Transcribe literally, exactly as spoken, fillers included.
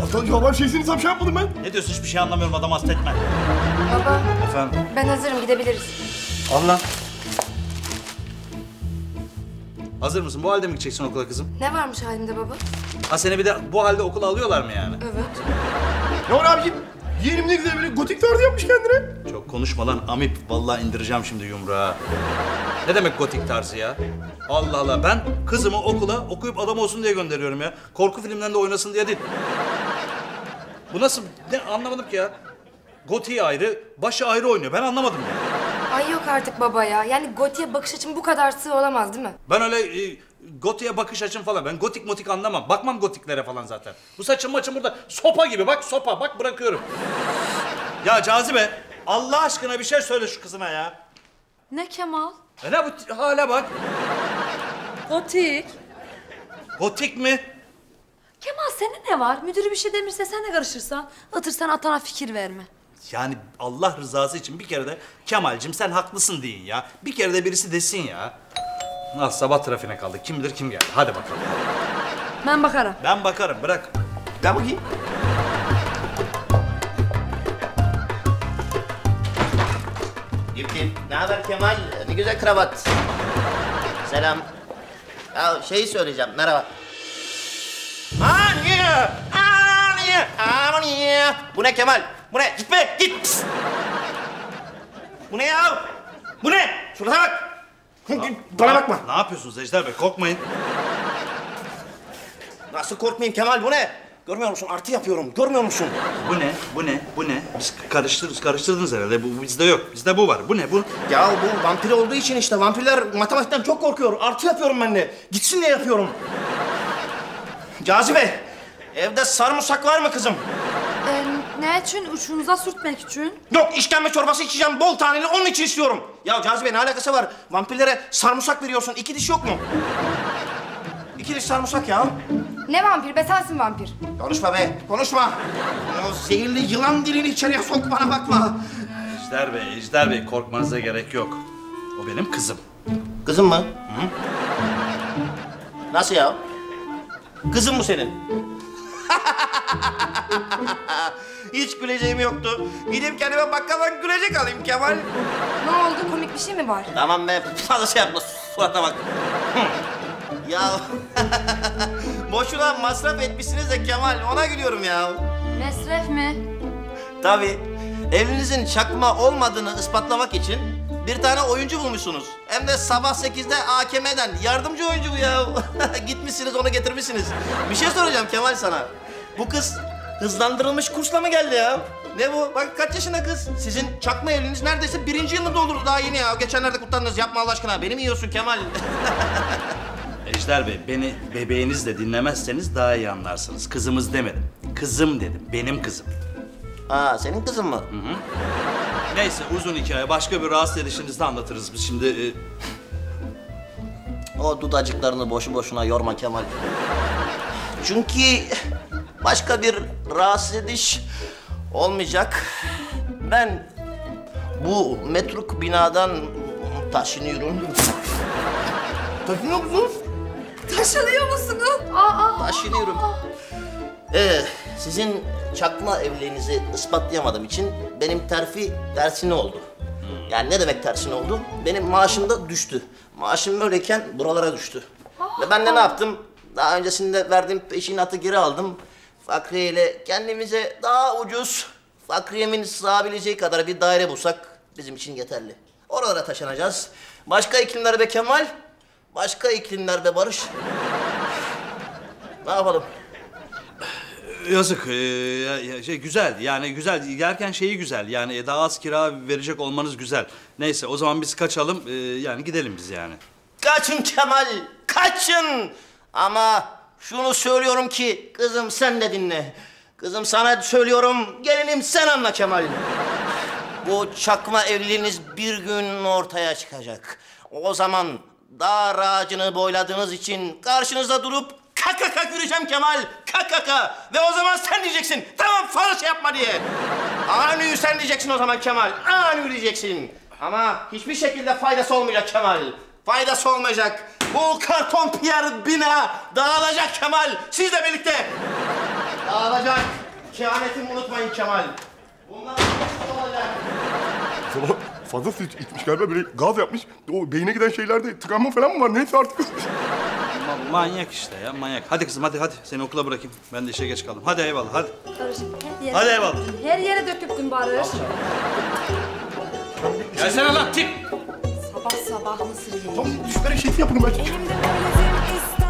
Atan yalan şeysini tam şey yapmadım ben. Ne diyorsun, hiçbir şey anlamıyorum, adam hasta etme. Baba. Efendim? Ben hazırım, gidebiliriz. Allah. Hazır mısın? Bu halde mi gideceksin okula kızım? Ne varmış halimde baba? Ha seni bir de bu halde okula alıyorlar mı yani? Evet. Ne var abiciğim? Yeğenim ne güzel böyle gotik tarzı yapmış kendine. Çok konuşma lan amip. Vallahi indireceğim şimdi yumruğa. Ne demek gotik tarzı ya? Allah Allah, ben kızımı okula okuyup adam olsun diye gönderiyorum ya. Korku filmlerinde oynasın diye değil. Bu nasıl? Ne anlamadım ki ya. Gotiği ayrı, başı ayrı oynuyor. Ben anlamadım ya. Ay yok artık baba ya. Yani gotiğe bakış açım bu kadar sığ olamaz değil mi? Ben öyle e, gotiğe bakış açım falan. Ben gotik motik anlamam. Bakmam gotiklere falan zaten. Bu saçım maçım burada sopa gibi. Bak sopa. Bak bırakıyorum. Ya Cazibe, Allah aşkına bir şey söyle şu kızına ya. Ne Kemal? E ne bu hale bak. Gotik. Gotik mi? Kemal senin ne var? Müdürü bir şey demirse sen de karışırsan. Itırsan atana fikir verme. Yani Allah rızası için bir kere de Kemal'cim sen haklısın deyin ya. Bir kere de birisi desin ya. Al sabah trafiğine kaldık. Kim bilir kim geldi. Hadi bakalım. Ben bakarım. Ben bakarım, bırak. Gel bakayım. Dip dip. Ne haber Kemal? Ne güzel kravat. Selam. Ya şeyi söyleyeceğim. Merhaba. Aa niye? Aa niye? Aa niye? Bu ne Kemal? Bu ne? Gitme git. Pist. Bu ne ya? Bu ne? Şuraya bak. Bana bakma. Ne yapıyorsunuz Ejder Bey? Korkmayın. Nasıl korkmayayım Kemal? Bu ne? Görmüyor musun? Artı yapıyorum. Görmüyor musun? Bu ne? Bu ne? Bu ne? Biz karıştırırız, karıştırdınız herhalde. Bu bizde yok. Bizde bu var. Bu ne? Bu? Ya bu vampir olduğu için işte. Vampirler matematikten çok korkuyor. Artı yapıyorum ben de. Gitsin diye yapıyorum. Cazibe, evde sarımsak var mı kızım? Ee, ne için? Uçunuza sürtmek için. Yok, işkembe çorbası içeceğim bol taneli, onun için istiyorum. Ya Cazibe ne alakası var? Vampirlere sarımsak veriyorsun. İki diş yok mu? İki diş sarımsak ya. Ne vampir be, sensin vampir. Konuşma be, konuşma. O zehirli yılan dilini içeriye sok, bana bakma. Ejder Bey, Ejder Bey korkmanıza gerek yok. O benim kızım. Kızım mı? Hı? Nasıl ya? Kızım mı senin? Hiç güleceğim yoktu. Gidip kendime bakkaldan gülecek alayım Kemal. Ne oldu, komik bir şey mi var? Tamam be, fazla şey yapma, surata bak. Ya boşuna masraf etmişsiniz de Kemal, ona gülüyorum ya. Mesref mi? Tabii, evliliğinizin çakma olmadığını ispatlamak için bir tane oyuncu bulmuşsunuz. Hem de sabah sekizde A K M'den yardımcı oyuncu bu ya. Gitmişsiniz, onu getirmişsiniz. Bir şey soracağım Kemal sana. Bu kız hızlandırılmış kursla mı geldi ya? Ne bu? Bak kaç yaşında kız? Sizin çakma evliliğiniz neredeyse birinci yılında oldu, daha yeni ya. Geçenlerde kutladınız, yapma Allah aşkına. Beni mi yiyorsun Kemal? Ejder Bey, beni bebeğinizle dinlemezseniz daha iyi anlarsınız. Kızımız demedim. Kızım dedim. Benim kızım. Aa, senin kızın mı? Hı hı. Neyse uzun hikaye. Başka bir rahatsız edişinizde anlatırız biz şimdi. E... O dudacıklarını boşu boşuna yorma Kemal. Çünkü başka bir rahatsız ediş olmayacak. Ben bu metruk binadan taşınıyorum. Taşınıyor musun? Taşınıyor musunuz? Aa, Taşınıyorum. Ee, sizin çakma evliliğinizi ispatlayamadığım için benim terfi tersine oldu. Yani ne demek tersine oldu? Benim maaşım da düştü. Maaşım böyleyken buralara düştü. Ve ben de ne yaptım? Daha öncesinde verdiğim peşinatı geri aldım. Fakriye ile kendimize daha ucuz, Fakriye'min sığabileceği kadar bir daire bulsak bizim için yeterli. Oralara taşınacağız. Başka iklimler be Kemal. Başka iklimler be Barış. Ne yapalım? Yazık. Ee, ya- şey güzel. Yani güzel. Yerken şeyi güzel. Yani daha az kira verecek olmanız güzel. Neyse o zaman biz kaçalım. Ee, yani gidelim biz yani. Kaçın Kemal, kaçın! Ama şunu söylüyorum ki kızım sen de dinle. Kızım sana söylüyorum, gelinim sen anla Kemal. Bu çakma evliliğiniz bir gün ortaya çıkacak. O zaman dar ağacını boyladığınız için karşınızda durup kaka kaka yürüyeceğim Kemal, kaka kaka. Ve o zaman sen diyeceksin, tamam fazla şey yapma diye. Ani sen diyeceksin o zaman Kemal, ani diyeceksin. Ama hiçbir şekilde faydası olmayacak Kemal. Faydası olmayacak. Bu karton piyer bina dağılacak Kemal. Sizle birlikte. Dağılacak. kehanetimi unutmayın Kemal. Bunlar nasıl olacak? Sabah fazla su iç- içmiş galiba, böyle gaz yapmış. O beyine giden şeylerde tıkanma falan mı var? Neyse artık. Ma- manyak işte ya, manyak. Hadi kızım, hadi hadi. Seni okula bırakayım. Ben de işe geç kaldım. Hadi eyvallah, hadi. Barış'ım her yere... Hadi eyvallah. Her yere döküktün Barış. Gelsene lan tip. Sabah sabah mısır yiyin. Tamam, düşler eşeği yapalım belki. Elimde valizim